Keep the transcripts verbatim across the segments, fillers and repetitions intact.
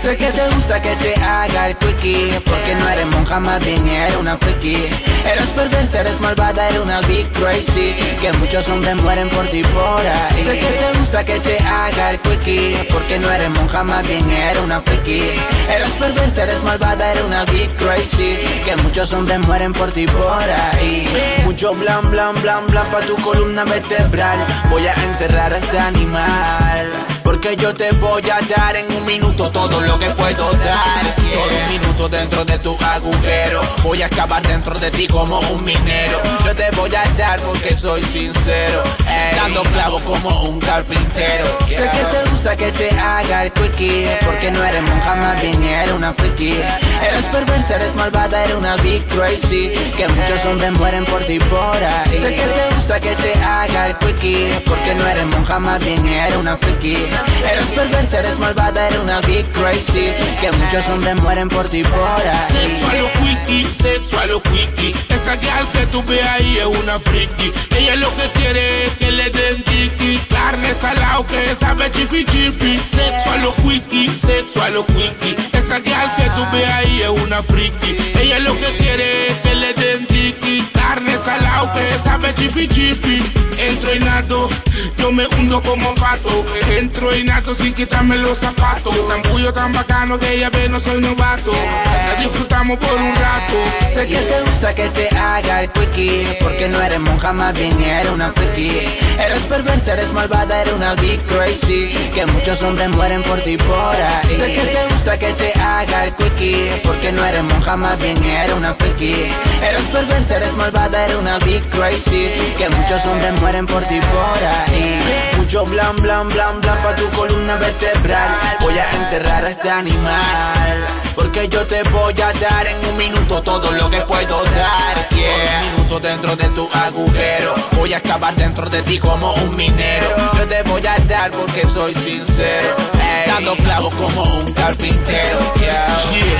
Sé que te gusta que te haga el quickie, porque no eres monja, más bien eres una friki. Eres perversa, eres malvada, eres una big crazy, que muchos hombres mueren por ti por ahí. Sé que te gusta que te haga el quickie, porque no eres monja, más bien eres una friki. Eres perversa, eres malvada, eres una big crazy, que muchos hombres mueren por ti por ahí. Mucho blan, blan, blan, blan pa' tu columna vertebral. Voy a enterrar a este animal, porque yo te voy a dar en un minuto todo lo que puedo dar, yeah. Todo un minuto dentro de tu agujero, voy a acabar dentro de ti como un minero. Yo te voy a dar porque soy sincero, ey, dando clavo como un carpintero, yeah. Sé que te gusta que te haga el quickie, porque no eres monja, más bien eres una friki. Eres perversa, eres malvada, eres una big crazy, que muchos hombres mueren por ti por ahí. Sé que te gusta que te haga el quickie, porque no eres monja, más bien eres una friki. Eres perversa, eres malvada, eres una big crazy, que muchos hombres mueren por ti por ahí. Sexual o quickie, sexual o quickie, esa gal que tú ves ahí es una friki. Ella lo que quiere es que le den tiki, carne salado que sabe chipi chipi. Sexual o quickie, sexual o quickie, esa gal que tú ves ahí es una friki. Ella lo que quiere es que le den tiki, carne salado que sabe chipi chipi. Entro y nado, yo me hundo como pato. Entro y nado sin quitarme los zapatos. Zambullo tan bacano que ella ve, no soy novato. La disfrutamos por un rato. Sé que te gusta que te haga el quickie, porque no eres monja, más bien eres una friki. Eres perversa, eres malvada, eres una big crazy, que muchos hombres mueren por ti por ahí. Sé que te gusta que te haga el quickie, porque no eres monja, más bien eres una friki. Eres perversa, eres malvada, eres una big crazy, que muchos hombres mueren por ti por ahí. Mucho blan, blan, blan, blan pa' tu columna vertebral. Voy a enterrar a este animal, porque yo te voy a dar en un minuto todo lo que puedo dar, yeah. Un minuto dentro de tu agujero, voy a acabar dentro de ti como un minero. Yo te voy a dar porque soy sincero, ey, dando clavo como un carpintero, yeah.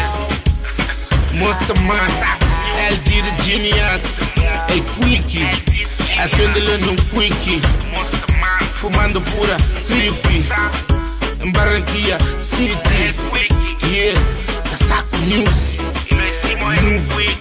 Yeah. Monsterman, L D the Genius, el quickie, haciéndolo en un quickie, fumando pura creepy, en Barranquilla City, yeah, Casaco Music, Move.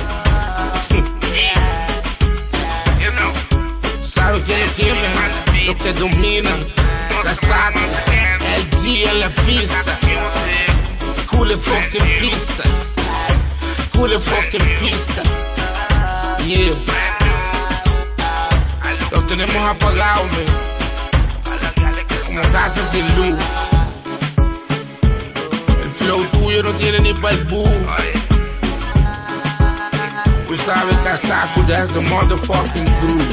¿Sabes quién lo quiere? Lo que dominan, Casaco, el día en la pista, cool fucking pista, cool fucking pista, yeah. Lo tenemos apagado, man, como casas sin luz. El flow tuyo no tiene ni pa'l boo. Tú sabes, Casaco, that's the motherfucking groove.